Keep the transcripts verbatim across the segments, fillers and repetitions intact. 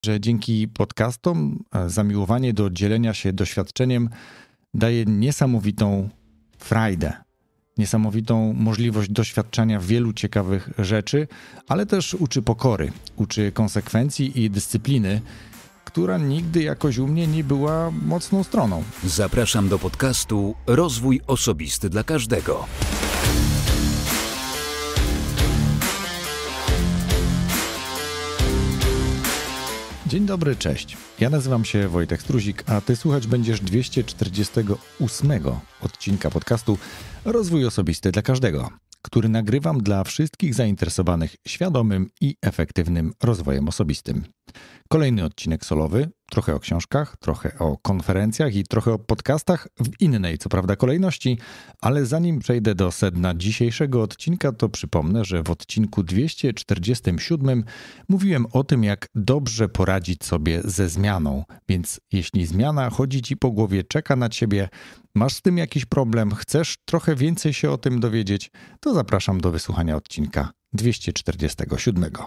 że dzięki podcastom zamiłowanie do dzielenia się doświadczeniem daje niesamowitą frajdę, niesamowitą możliwość doświadczania wielu ciekawych rzeczy, ale też uczy pokory, uczy konsekwencji i dyscypliny, która nigdy jakoś u mnie nie była mocną stroną. Zapraszam do podcastu Rozwój Osobisty dla Każdego. Dzień dobry, cześć. Ja nazywam się Wojtek Struzik, a ty słuchać będziesz dwieście czterdziestego ósmego odcinka podcastu Rozwój Osobisty dla Każdego, który nagrywam dla wszystkich zainteresowanych świadomym i efektywnym rozwojem osobistym. Kolejny odcinek solowy, trochę o książkach, trochę o konferencjach i trochę o podcastach w innej, co prawda, kolejności, ale zanim przejdę do sedna dzisiejszego odcinka, to przypomnę, że w odcinku dwieście czterdziestym siódmym mówiłem o tym, jak dobrze poradzić sobie ze zmianą, więc jeśli zmiana chodzi ci po głowie, czeka na ciebie, masz z tym jakiś problem, chcesz trochę więcej się o tym dowiedzieć, to zapraszam do wysłuchania odcinka dwieście czterdziestego siódmego.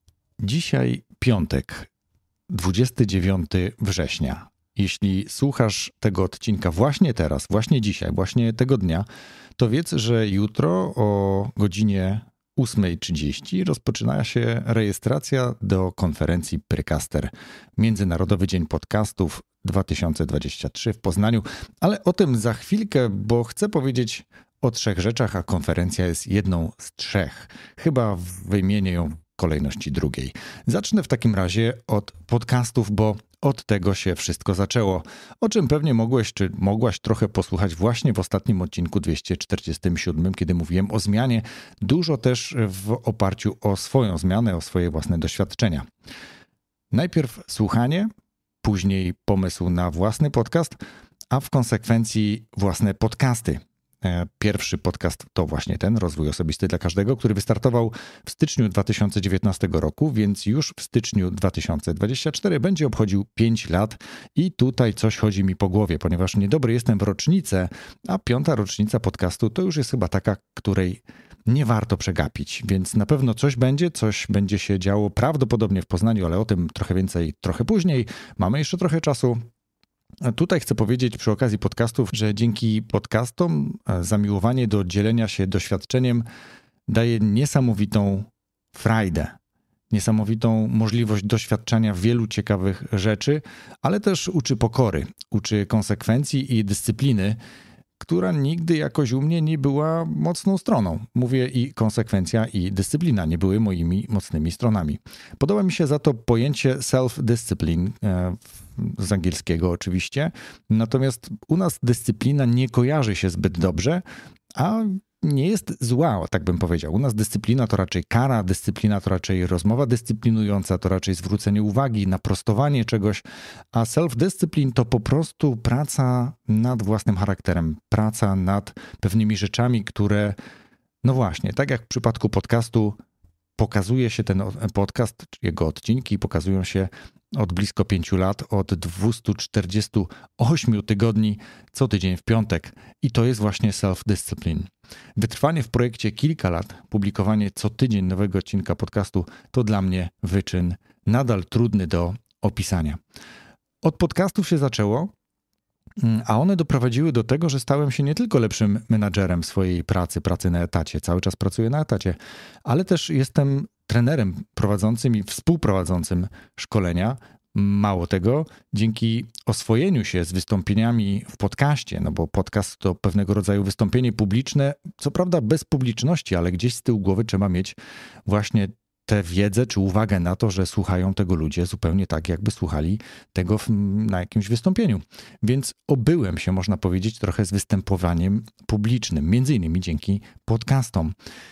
Dzisiaj piątek, dwudziestego dziewiątego września. Jeśli słuchasz tego odcinka właśnie teraz, właśnie dzisiaj, właśnie tego dnia, to wiedz, że jutro o godzinie ósma trzydzieści rozpoczyna się rejestracja do konferencji Precaster, Międzynarodowy Dzień Podcastów dwa tysiące dwudziesty trzeci w Poznaniu, ale o tym za chwilkę, bo chcę powiedzieć o trzech rzeczach, a konferencja jest jedną z trzech. Chyba wymienię ją w kolejności drugiej. Zacznę w takim razie od podcastów, bo od tego się wszystko zaczęło, o czym pewnie mogłeś czy mogłaś trochę posłuchać właśnie w ostatnim odcinku dwieście czterdziestym siódmym, kiedy mówiłem o zmianie, dużo też w oparciu o swoją zmianę, o swoje własne doświadczenia. Najpierw słuchanie, później pomysł na własny podcast, a w konsekwencji własne podcasty. Pierwszy podcast to właśnie ten, Rozwój Osobisty dla Każdego, który wystartował w styczniu dwa tysiące dziewiętnastego roku, więc już w styczniu dwa tysiące dwudziestego czwartego będzie obchodził pięć lat i tutaj coś chodzi mi po głowie, ponieważ niedobry jestem w rocznicę, a piąta rocznica podcastu to już jest chyba taka, której nie warto przegapić, więc na pewno coś będzie, coś będzie się działo prawdopodobnie w Poznaniu, ale o tym trochę więcej trochę później. Mamy jeszcze trochę czasu. Tutaj chcę powiedzieć przy okazji podcastów, że dzięki podcastom zamiłowanie do dzielenia się doświadczeniem daje niesamowitą frajdę, niesamowitą możliwość doświadczania wielu ciekawych rzeczy, ale też uczy pokory, uczy konsekwencji i dyscypliny, która nigdy jakoś u mnie nie była mocną stroną. Mówię i konsekwencja i dyscyplina nie były moimi mocnymi stronami. Podoba mi się za to pojęcie self-discipline, z angielskiego oczywiście, natomiast u nas dyscyplina nie kojarzy się zbyt dobrze, a nie jest zła, tak bym powiedział. U nas dyscyplina to raczej kara, dyscyplina to raczej rozmowa dyscyplinująca, to raczej zwrócenie uwagi, naprostowanie czegoś, a self-discipline to po prostu praca nad własnym charakterem, praca nad pewnymi rzeczami, które, no właśnie, tak jak w przypadku podcastu, pokazuje się ten podcast, jego odcinki pokazują się od blisko pięciu lat, od dwustu czterdziestu ośmiu tygodni, co tydzień w piątek. I to jest właśnie self-discipline. Wytrwanie w projekcie kilka lat, publikowanie co tydzień nowego odcinka podcastu to dla mnie wyczyn nadal trudny do opisania. Od podcastów się zaczęło, a one doprowadziły do tego, że stałem się nie tylko lepszym menadżerem swojej pracy, pracy na etacie, cały czas pracuję na etacie, ale też jestem trenerem prowadzącym i współprowadzącym szkolenia. Mało tego, dzięki oswojeniu się z wystąpieniami w podcaście, no bo podcast to pewnego rodzaju wystąpienie publiczne, co prawda bez publiczności, ale gdzieś z tyłu głowy trzeba mieć właśnie tę wiedzę czy uwagę na to, że słuchają tego ludzie zupełnie tak, jakby słuchali tego w, na jakimś wystąpieniu. Więc obyłem się, można powiedzieć, trochę z występowaniem publicznym, między innymi dzięki podcastom.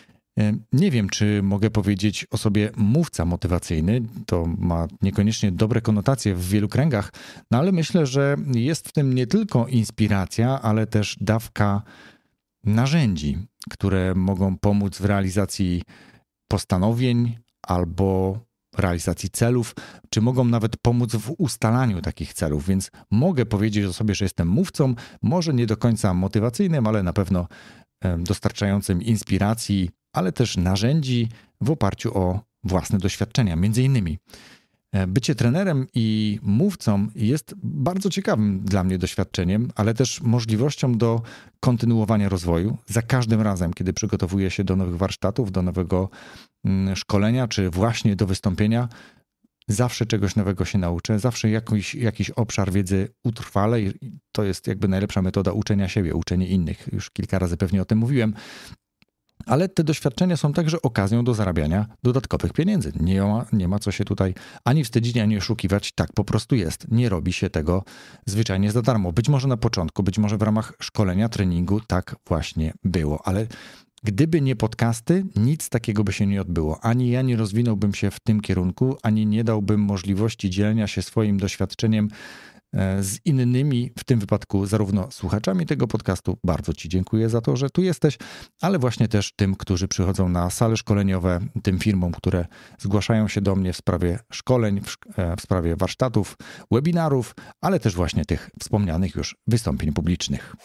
Nie wiem, czy mogę powiedzieć o sobie mówca motywacyjny, to ma niekoniecznie dobre konotacje w wielu kręgach, no ale myślę, że jest w tym nie tylko inspiracja, ale też dawka narzędzi, które mogą pomóc w realizacji postanowień albo realizacji celów, czy mogą nawet pomóc w ustalaniu takich celów, więc mogę powiedzieć o sobie, że jestem mówcą, może nie do końca motywacyjnym, ale na pewno dostarczającym inspiracji, ale też narzędzi w oparciu o własne doświadczenia, między innymi. Bycie trenerem i mówcą jest bardzo ciekawym dla mnie doświadczeniem, ale też możliwością do kontynuowania rozwoju. Za każdym razem, kiedy przygotowuję się do nowych warsztatów, do nowego szkolenia, czy właśnie do wystąpienia, zawsze czegoś nowego się nauczę, zawsze jakiś, jakiś obszar wiedzy utrwalę i to jest jakby najlepsza metoda uczenia siebie, uczenie innych. Już kilka razy pewnie o tym mówiłem. Ale te doświadczenia są także okazją do zarabiania dodatkowych pieniędzy. Nie ma, nie ma co się tutaj ani wstydzić, ani oszukiwać. Tak po prostu jest. Nie robi się tego zwyczajnie za darmo. Być może na początku, być może w ramach szkolenia, treningu tak właśnie było. Ale gdyby nie podcasty, nic takiego by się nie odbyło. Ani ja nie rozwinąłbym się w tym kierunku, ani nie dałbym możliwości dzielenia się swoim doświadczeniem z innymi, w tym wypadku zarówno słuchaczami tego podcastu. Bardzo Ci dziękuję za to, że tu jesteś, ale właśnie też tym, którzy przychodzą na sale szkoleniowe, tym firmom, które zgłaszają się do mnie w sprawie szkoleń, w, w sprawie warsztatów, webinarów, ale też właśnie tych wspomnianych już wystąpień publicznych.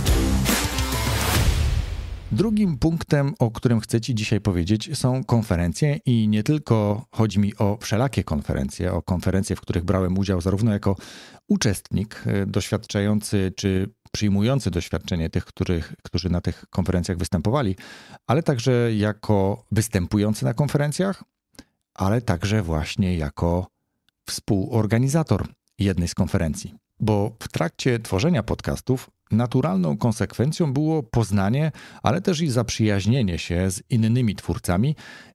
Drugim punktem, o którym chcę Ci dzisiaj powiedzieć, są konferencje i nie tylko chodzi mi o wszelakie konferencje, o konferencje, w których brałem udział zarówno jako uczestnik doświadczający czy przyjmujący doświadczenie tych, których, którzy na tych konferencjach występowali, ale także jako występujący na konferencjach, ale także właśnie jako współorganizator jednej z konferencji. Bo w trakcie tworzenia podcastów naturalną konsekwencją było poznanie, ale też i zaprzyjaźnienie się z innymi twórcami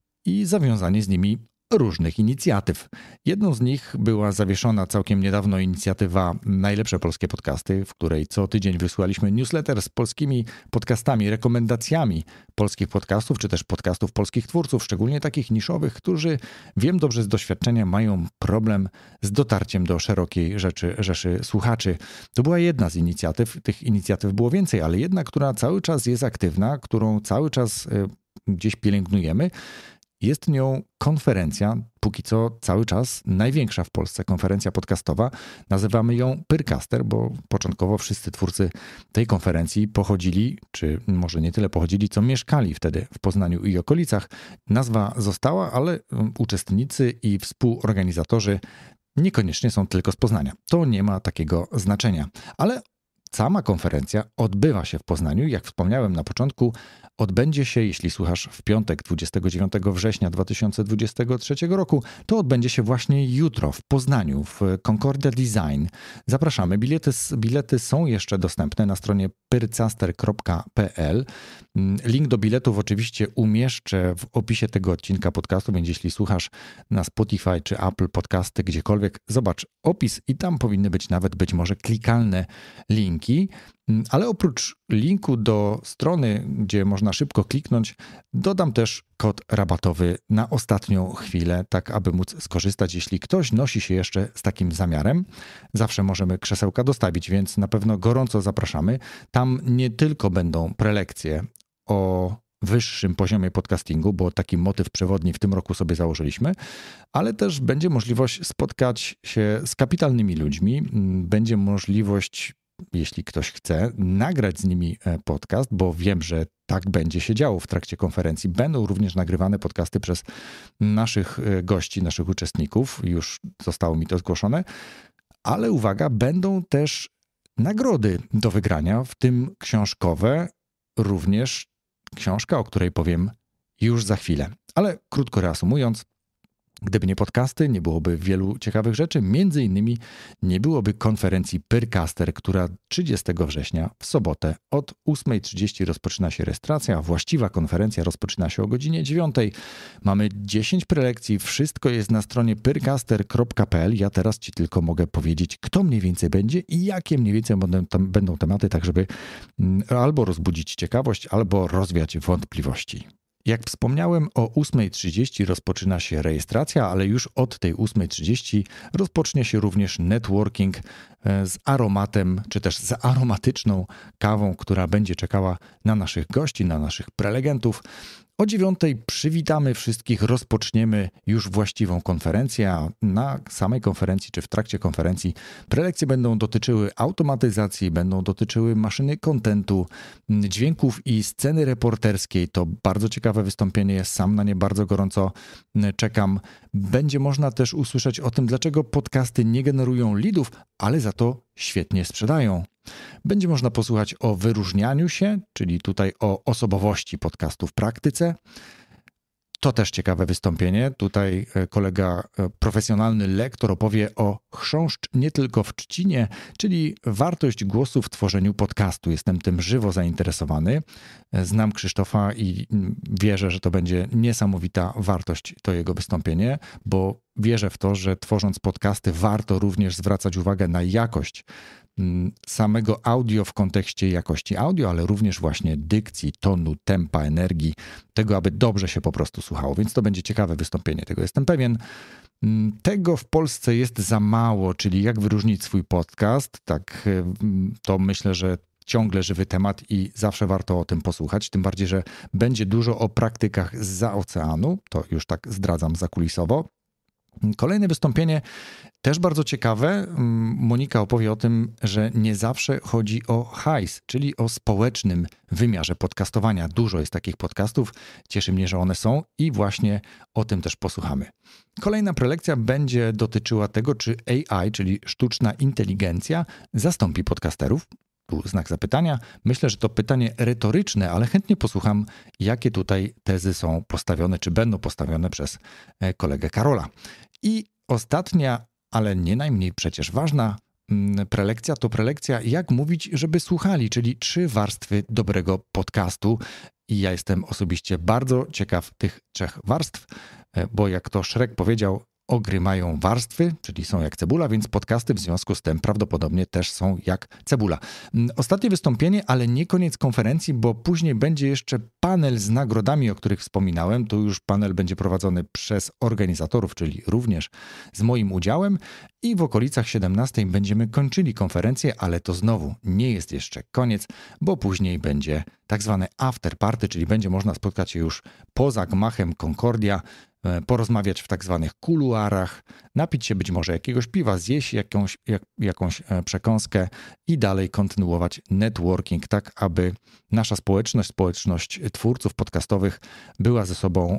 i zawiązanie z nimi różnych inicjatyw. Jedną z nich była zawieszona całkiem niedawno inicjatywa Najlepsze Polskie Podcasty, w której co tydzień wysłaliśmy newsletter z polskimi podcastami, rekomendacjami polskich podcastów, czy też podcastów polskich twórców, szczególnie takich niszowych, którzy, wiem dobrze z doświadczenia, mają problem z dotarciem do szerokiej rzeczy, rzeszy słuchaczy. To była jedna z inicjatyw, tych inicjatyw było więcej, ale jedna, która cały czas jest aktywna, którą cały czas gdzieś pielęgnujemy. Jest nią konferencja, póki co cały czas największa w Polsce konferencja podcastowa. Nazywamy ją Pyrcaster, bo początkowo wszyscy twórcy tej konferencji pochodzili, czy może nie tyle pochodzili, co mieszkali wtedy w Poznaniu i okolicach. Nazwa została, ale uczestnicy i współorganizatorzy niekoniecznie są tylko z Poznania. To nie ma takiego znaczenia, ale sama konferencja odbywa się w Poznaniu. Jak wspomniałem na początku, odbędzie się, jeśli słuchasz w piątek, dwudziestego dziewiątego września dwa tysiące dwudziestego trzeciego roku, to odbędzie się właśnie jutro w Poznaniu, w Concordia Design. Zapraszamy. Bilety, bilety są jeszcze dostępne na stronie pyrcaster kropka p l. Link do biletów oczywiście umieszczę w opisie tego odcinka podcastu, więc jeśli słuchasz na Spotify czy Apple Podcasty, gdziekolwiek, zobacz opis i tam powinny być nawet być może klikalne linki. Ale oprócz linku do strony, gdzie można szybko kliknąć, dodam też kod rabatowy na ostatnią chwilę, tak aby móc skorzystać, jeśli ktoś nosi się jeszcze z takim zamiarem. Zawsze możemy krzesełka dostawić, więc na pewno gorąco zapraszamy. Tam nie tylko będą prelekcje o wyższym poziomie podcastingu, bo taki motyw przewodni w tym roku sobie założyliśmy, ale też będzie możliwość spotkać się z kapitalnymi ludźmi, będzie możliwość, jeśli ktoś chce, nagrać z nimi podcast, bo wiem, że tak będzie się działo w trakcie konferencji. Będą również nagrywane podcasty przez naszych gości, naszych uczestników. Już zostało mi to zgłoszone. Ale uwaga, będą też nagrody do wygrania, w tym książkowe, również książka, o której powiem już za chwilę. Ale krótko reasumując, gdyby nie podcasty, nie byłoby wielu ciekawych rzeczy. Między innymi nie byłoby konferencji Pyrcaster, która trzydziestego września w sobotę od ósmej trzydzieści rozpoczyna się rejestracja. Właściwa konferencja rozpoczyna się o godzinie dziewiątej. Mamy dziesięć prelekcji. Wszystko jest na stronie pyrcaster kropka p l. Ja teraz Ci tylko mogę powiedzieć, kto mniej więcej będzie i jakie mniej więcej będą, tam, będą tematy, tak żeby albo rozbudzić ciekawość, albo rozwiać wątpliwości. Jak wspomniałem, o ósmej trzydzieści rozpoczyna się rejestracja, ale już od tej ósmej trzydzieści rozpocznie się również networking z aromatem, czy też z aromatyczną kawą, która będzie czekała na naszych gości, na naszych prelegentów. O dziewiątej przywitamy wszystkich, rozpoczniemy już właściwą konferencję, a na samej konferencji czy w trakcie konferencji prelekcje będą dotyczyły automatyzacji, będą dotyczyły maszyny kontentu, dźwięków i sceny reporterskiej. To bardzo ciekawe wystąpienie, sam na nie bardzo gorąco czekam. Będzie można też usłyszeć o tym, dlaczego podcasty nie generują leadów, ale za to świetnie sprzedają. Będzie można posłuchać o wyróżnianiu się, czyli tutaj o osobowości podcastu w praktyce. To też ciekawe wystąpienie. Tutaj kolega, profesjonalny lektor opowie o chrząszcz nie tylko w trzcinie, czyli wartość głosu w tworzeniu podcastu. Jestem tym żywo zainteresowany. Znam Krzysztofa i wierzę, że to będzie niesamowita wartość to jego wystąpienie, bo wierzę w to, że tworząc podcasty warto również zwracać uwagę na jakość samego audio w kontekście jakości audio, ale również właśnie dykcji, tonu, tempa, energii, tego, aby dobrze się po prostu słuchało. Więc to będzie ciekawe wystąpienie, tego jestem pewien. Tego w Polsce jest za mało, czyli jak wyróżnić swój podcast. Tak, to myślę, że ciągle żywy temat i zawsze warto o tym posłuchać, tym bardziej, że będzie dużo o praktykach zza oceanu, to już tak zdradzam zakulisowo. Kolejne wystąpienie, też bardzo ciekawe. Monika opowie o tym, że nie zawsze chodzi o hajs, czyli o społecznym wymiarze podcastowania. Dużo jest takich podcastów, cieszy mnie, że one są i właśnie o tym też posłuchamy. Kolejna prelekcja będzie dotyczyła tego, czy A I, czyli sztuczna inteligencja, zastąpi podcasterów. Tu znak zapytania. Myślę, że to pytanie retoryczne, ale chętnie posłucham, jakie tutaj tezy są postawione, czy będą postawione przez kolegę Karola. I ostatnia, ale nie najmniej przecież ważna prelekcja to prelekcja jak mówić, żeby słuchali, czyli trzy warstwy dobrego podcastu. I ja jestem osobiście bardzo ciekaw tych trzech warstw, bo jak to Shrek powiedział, ogry mają warstwy, czyli są jak cebula, więc podcasty w związku z tym prawdopodobnie też są jak cebula. Ostatnie wystąpienie, ale nie koniec konferencji, bo później będzie jeszcze panel z nagrodami, o których wspominałem. Tu już panel będzie prowadzony przez organizatorów, czyli również z moim udziałem i w okolicach siedemnastej będziemy kończyli konferencję, ale to znowu nie jest jeszcze koniec, bo później będzie tak zwane after party, czyli będzie można spotkać się już poza gmachem Concordia, porozmawiać w tak zwanych kuluarach, napić się być może jakiegoś piwa, zjeść jakąś, jak, jakąś przekąskę i dalej kontynuować networking, tak aby nasza społeczność, społeczność twórców podcastowych była ze sobą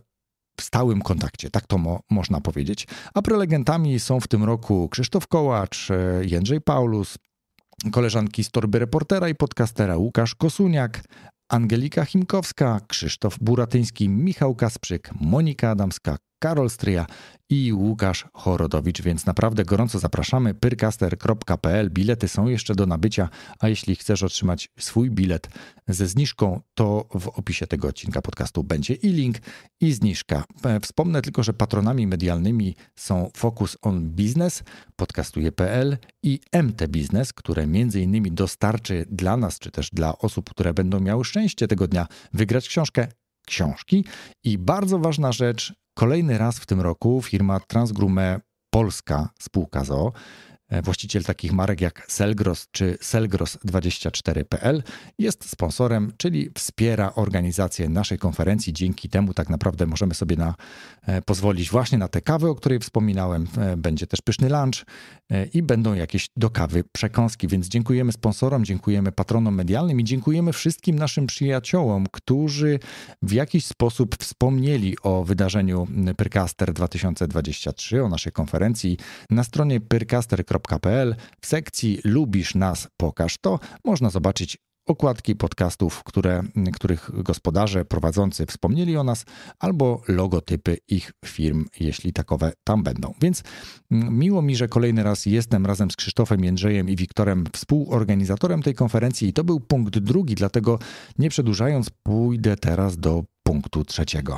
w stałym kontakcie, tak to mo, można powiedzieć. A prelegentami są w tym roku Krzysztof Kołacz, Jędrzej Paulus, koleżanki z Torby Reportera i podcastera Łukasz Kosuniak, Angelika Chimkowska, Krzysztof Buratyński, Michał Kasprzyk, Monika Adamska, Karol Stryja i Łukasz Chorodowicz, więc naprawdę gorąco zapraszamy. pyrcaster kropka p l. Bilety są jeszcze do nabycia, a jeśli chcesz otrzymać swój bilet ze zniżką, to w opisie tego odcinka podcastu będzie i link, i zniżka. Wspomnę tylko, że patronami medialnymi są Focus on Business, podcastuje kropka p l i M T Business, które między innymi dostarczy dla nas, czy też dla osób, które będą miały szczęście tego dnia wygrać książkę, książki. I bardzo ważna rzecz, kolejny raz w tym roku firma Transgourmet Polska spółka z o o, właściciel takich marek jak Selgros czy Selgros dwadzieścia cztery kropka p l jest sponsorem, czyli wspiera organizację naszej konferencji. Dzięki temu tak naprawdę możemy sobie na, pozwolić właśnie na tę kawę, o której wspominałem. Będzie też pyszny lunch i będą jakieś do kawy przekąski, więc dziękujemy sponsorom, dziękujemy patronom medialnym i dziękujemy wszystkim naszym przyjaciołom, którzy w jakiś sposób wspomnieli o wydarzeniu Pyrcaster dwa tysiące dwadzieścia trzy, o naszej konferencji. Na stronie pyrcaster kropka p l w sekcji Lubisz nas, pokaż to można zobaczyć okładki podcastów, które, których gospodarze prowadzący wspomnieli o nas, albo logotypy ich firm, jeśli takowe tam będą. Więc miło mi, że kolejny raz jestem razem z Krzysztofem, Jędrzejem i Wiktorem współorganizatorem tej konferencji i to był punkt drugi, dlatego nie przedłużając pójdę teraz do punktu trzeciego.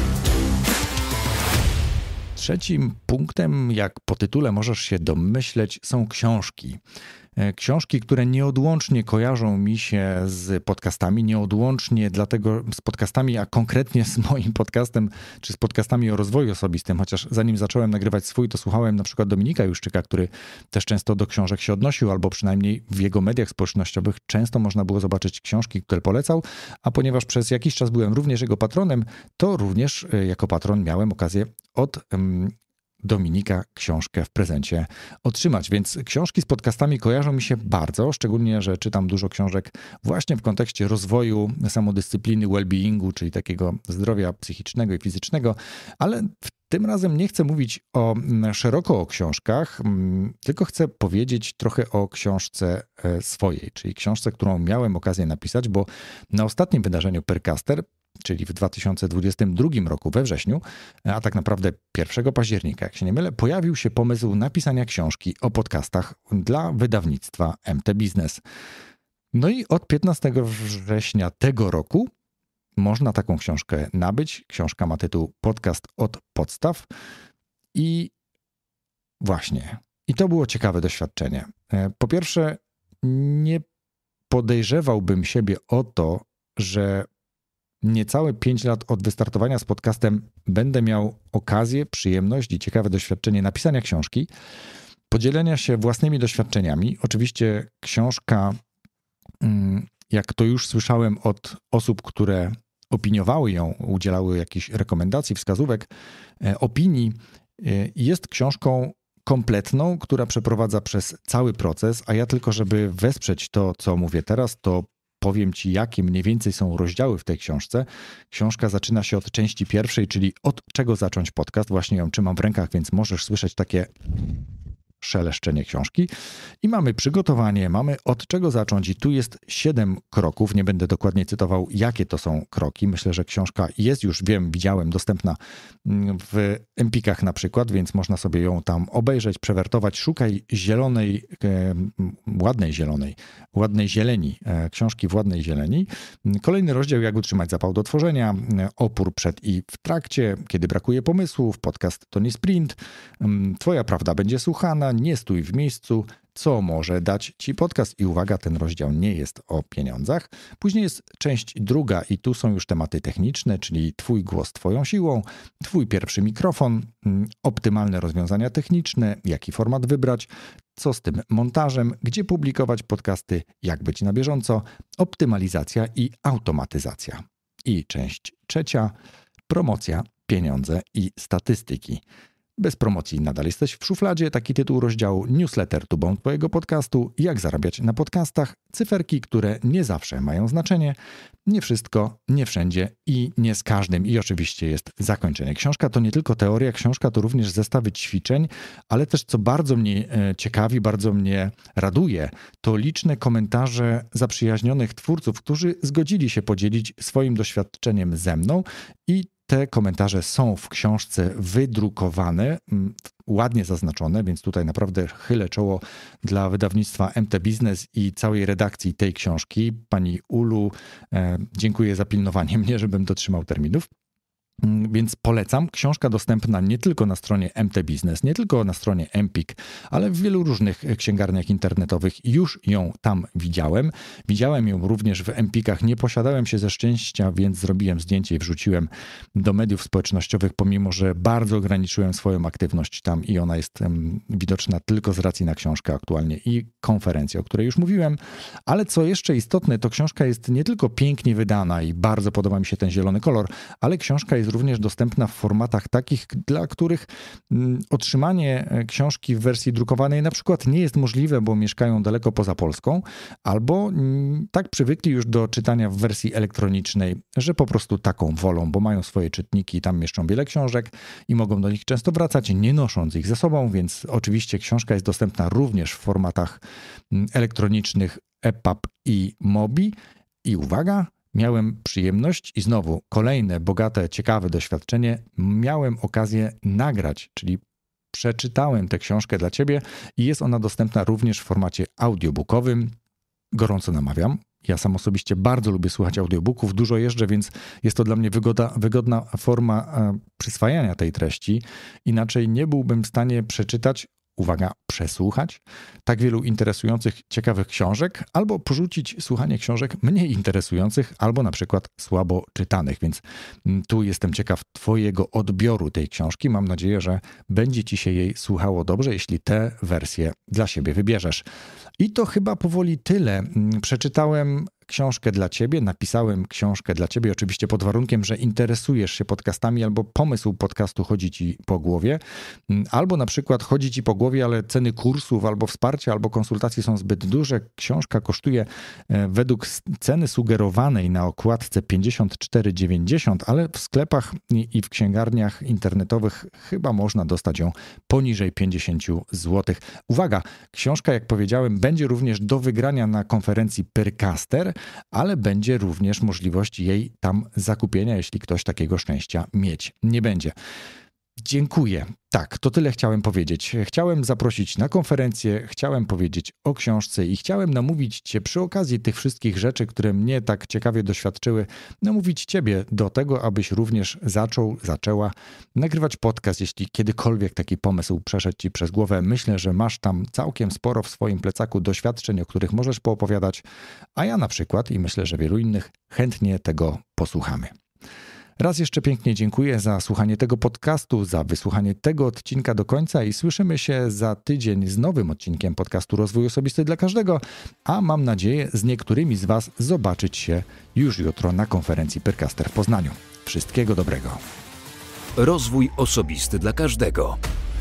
Trzecim punktem, jak po tytule możesz się domyśleć, są książki. Książki, które nieodłącznie kojarzą mi się z podcastami, nieodłącznie dlatego z podcastami, a konkretnie z moim podcastem, czy z podcastami o rozwoju osobistym, chociaż zanim zacząłem nagrywać swój, to słuchałem na przykład Dominika Juszczyka, który też często do książek się odnosił, albo przynajmniej w jego mediach społecznościowych często można było zobaczyć książki, które polecał, a ponieważ przez jakiś czas byłem również jego patronem, to również jako patron miałem okazję od um, Dominika książkę w prezencie otrzymać. Więc książki z podcastami kojarzą mi się bardzo, szczególnie, że czytam dużo książek właśnie w kontekście rozwoju samodyscypliny, well-beingu, czyli takiego zdrowia psychicznego i fizycznego, ale w Tym razem nie chcę mówić o, szeroko o książkach, tylko chcę powiedzieć trochę o książce swojej, czyli książce, którą miałem okazję napisać, bo na ostatnim wydarzeniu Percaster, czyli w dwa tysiące dwudziestym drugim roku we wrześniu, a tak naprawdę pierwszego października, jak się nie mylę, pojawił się pomysł napisania książki o podcastach dla wydawnictwa M T Business. No i od piętnastego września tego roku można taką książkę nabyć. Książka ma tytuł Podcast od podstaw i właśnie, i to było ciekawe doświadczenie. Po pierwsze, nie podejrzewałbym siebie o to, że niecałe pięć lat od wystartowania z podcastem będę miał okazję, przyjemność i ciekawe doświadczenie napisania książki, podzielenia się własnymi doświadczeniami. Oczywiście książka, jak to już słyszałem od osób, które opiniowały ją, udzielały jakichś rekomendacji, wskazówek, opinii, jest książką kompletną, która przeprowadza przez cały proces, a ja tylko, żeby wesprzeć to, co mówię teraz, to powiem Ci, jakie mniej więcej są rozdziały w tej książce. Książka zaczyna się od części pierwszej, czyli od czego zacząć podcast. Właśnie ją trzymam w rękach, więc możesz słyszeć takie szeleszczenie książki. I mamy przygotowanie, mamy od czego zacząć i tu jest siedem kroków. Nie będę dokładnie cytował, jakie to są kroki. Myślę, że książka jest już, wiem, widziałem, dostępna w Empikach na przykład, więc można sobie ją tam obejrzeć, przewertować. Szukaj zielonej, e, ładnej zielonej, ładnej zieleni, e, książki w ładnej zieleni. Kolejny rozdział, jak utrzymać zapał do tworzenia, opór przed i w trakcie, kiedy brakuje pomysłów, podcast to nie sprint, Twoja prawda będzie słuchana, nie stój w miejscu, co może dać Ci podcast. I uwaga, ten rozdział nie jest o pieniądzach. Później jest część druga i tu są już tematy techniczne, czyli Twój głos Twoją siłą, Twój pierwszy mikrofon, optymalne rozwiązania techniczne, jaki format wybrać, co z tym montażem, gdzie publikować podcasty, jak być na bieżąco, optymalizacja i automatyzacja. I część trzecia, promocja, pieniądze i statystyki. Bez promocji nadal jesteś w szufladzie. Taki tytuł rozdziału. Newsletter tubą Twojego podcastu. Jak zarabiać na podcastach. Cyferki, które nie zawsze mają znaczenie. Nie wszystko, nie wszędzie i nie z każdym. I oczywiście jest zakończenie. Książka to nie tylko teoria, książka to również zestawy ćwiczeń, ale też co bardzo mnie ciekawi, bardzo mnie raduje, to liczne komentarze zaprzyjaźnionych twórców, którzy zgodzili się podzielić swoim doświadczeniem ze mną i te komentarze są w książce wydrukowane, ładnie zaznaczone, więc tutaj naprawdę chylę czoło dla wydawnictwa M T Business i całej redakcji tej książki. Pani Ulu, e, dziękuję za pilnowanie mnie, żebym dotrzymał terminów. Więc polecam. Książka dostępna nie tylko na stronie M T Business, nie tylko na stronie Empik, ale w wielu różnych księgarniach internetowych. Już ją tam widziałem. Widziałem ją również w Empikach. Nie posiadałem się ze szczęścia, więc zrobiłem zdjęcie i wrzuciłem do mediów społecznościowych, pomimo że bardzo ograniczyłem swoją aktywność tam i ona jest widoczna tylko z racji na książkę aktualnie i konferencję, o której już mówiłem. Ale co jeszcze istotne, to książka jest nie tylko pięknie wydana i bardzo podoba mi się ten zielony kolor, ale książka jest również dostępna w formatach takich, dla których otrzymanie książki w wersji drukowanej na przykład nie jest możliwe, bo mieszkają daleko poza Polską, albo tak przywykli już do czytania w wersji elektronicznej, że po prostu taką wolą, bo mają swoje czytniki, tam mieszczą wiele książek i mogą do nich często wracać, nie nosząc ich ze sobą, więc oczywiście książka jest dostępna również w formatach elektronicznych E P U B i Mobi. I uwaga, miałem przyjemność i znowu kolejne bogate, ciekawe doświadczenie. Miałem okazję nagrać, czyli przeczytałem tę książkę dla Ciebie i jest ona dostępna również w formacie audiobookowym. Gorąco namawiam. Ja sam osobiście bardzo lubię słuchać audiobooków, dużo jeżdżę, więc jest to dla mnie wygoda, wygodna forma przyswajania tej treści. Inaczej nie byłbym w stanie przeczytać, uwaga, przesłuchać tak wielu interesujących, ciekawych książek, albo porzucić słuchanie książek mniej interesujących, albo na przykład słabo czytanych. Więc tu jestem ciekaw Twojego odbioru tej książki. Mam nadzieję, że będzie Ci się jej słuchało dobrze, jeśli tę wersję dla siebie wybierzesz. I to chyba powoli tyle. Przeczytałem książkę dla ciebie, napisałem książkę dla ciebie, oczywiście pod warunkiem, że interesujesz się podcastami albo pomysł podcastu chodzi ci po głowie, albo na przykład chodzi ci po głowie, ale ceny kursów albo wsparcia, albo konsultacji są zbyt duże. Książka kosztuje według ceny sugerowanej na okładce pięćdziesiąt cztery dziewięćdziesiąt, ale w sklepach i w księgarniach internetowych chyba można dostać ją poniżej pięćdziesiąt złotych. Uwaga, książka, jak powiedziałem, będzie również do wygrania na konferencji Percaster, ale będzie również możliwość jej tam zakupienia, jeśli ktoś takiego szczęścia mieć nie będzie. Dziękuję. Tak, to tyle chciałem powiedzieć. Chciałem zaprosić na konferencję, chciałem powiedzieć o książce i chciałem namówić cię przy okazji tych wszystkich rzeczy, które mnie tak ciekawie doświadczyły, namówić ciebie do tego, abyś również zaczął, zaczęła nagrywać podcast, jeśli kiedykolwiek taki pomysł przeszedł ci przez głowę. Myślę, że masz tam całkiem sporo w swoim plecaku doświadczeń, o których możesz poopowiadać, a ja na przykład i myślę, że wielu innych chętnie tego posłuchamy. Raz jeszcze pięknie dziękuję za słuchanie tego podcastu, za wysłuchanie tego odcinka do końca i słyszymy się za tydzień z nowym odcinkiem podcastu Rozwój Osobisty dla Każdego, a mam nadzieję z niektórymi z was zobaczyć się już jutro na konferencji Percaster w Poznaniu. Wszystkiego dobrego. Rozwój osobisty dla każdego.